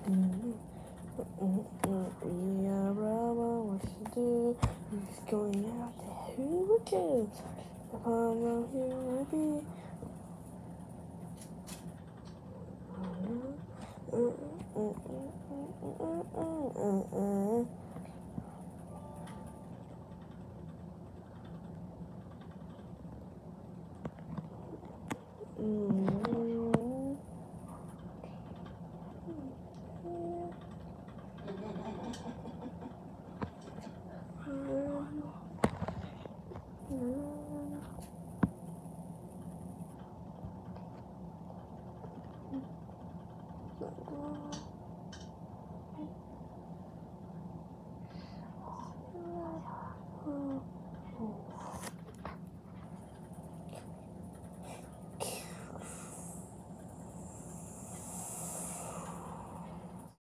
Yeah, brother, what you do? He's going out there. Who cares? If I'm not here with you.